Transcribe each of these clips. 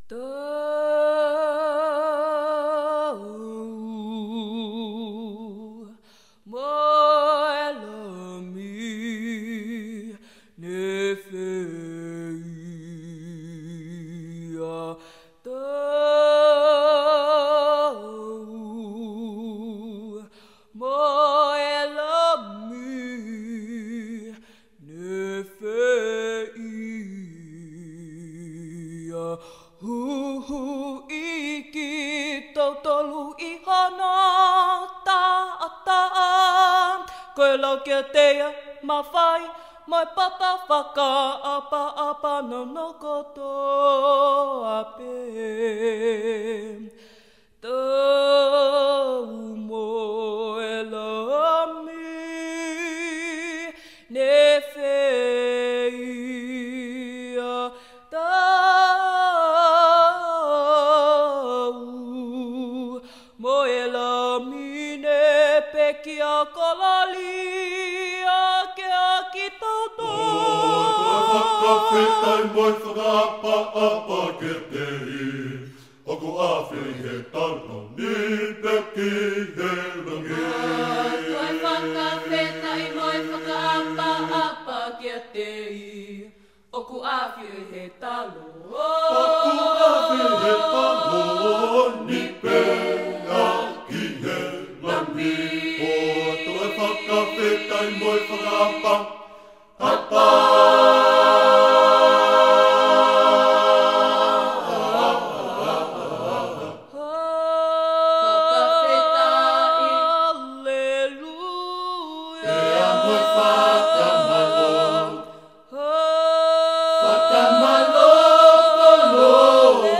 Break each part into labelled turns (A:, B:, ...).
A: Tolu ihana ta'ataan, koe lau kia teia mawhai, mai papa whaka apa no no koto ape. Tau moe lami ne whia kia kolalia kia ki tauto.
B: Whakawhetai moi whakaapa ke te hi, oku awhi he talo ni peki he rangi.
A: Toi whakawhetai moi whakaapa ke te hi, oku awhi he talo.
B: Oku awhi he talo ni peki he rangi. Whakawhetai moi whakaapa, apa.
A: Haleluia.
B: Ea moi whakamalo, whakamalo koloi.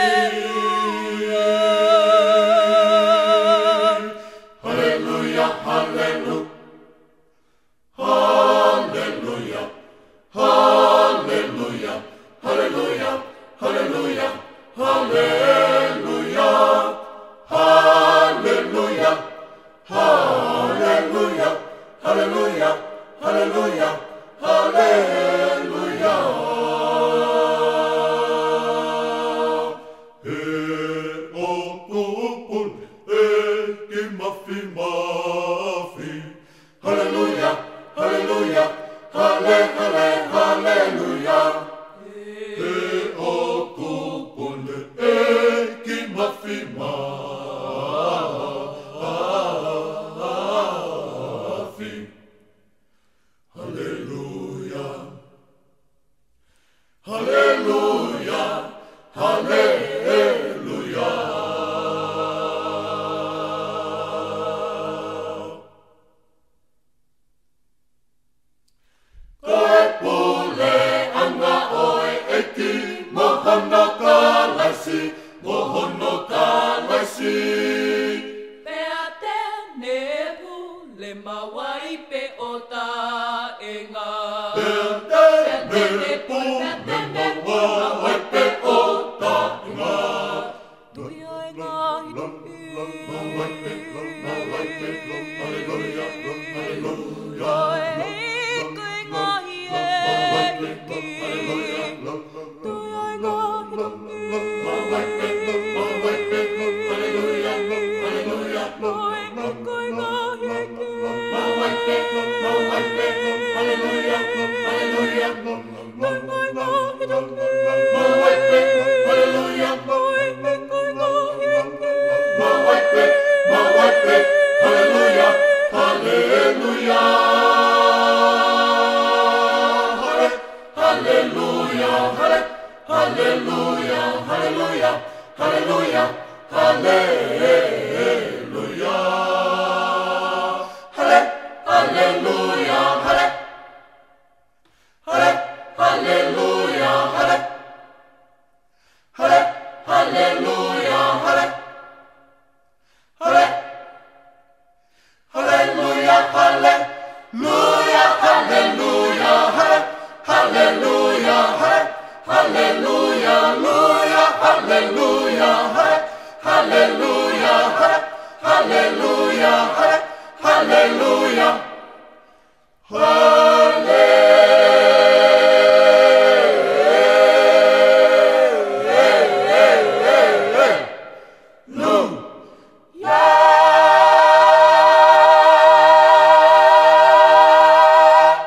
B: Haleluia, haleluia. Hallelujah, hallelujah, hallelujah, hallelujah, hallelujah, hallelujah, hallelujah, hallelujah, hallelujah, hallelujah. He o kupun e ki mafi mafi. Hallelujah. Hallelujah, hallelujah. He o kupune e ki mafi mafi. Hallelujah, hallelujah, hallelujah. Mohono kalaisi
A: Pea te nebu le mawai pe o ta enga.
B: Pea te nebu le mawai pe o ta enga.
A: Tui ai ngahi
B: Mawai pe, hallelujah, hallelujah.
A: Koe ngahi e ki. Tui ai ngahi
B: Hallelujah, hallelujah, hallelujah, hallelujah.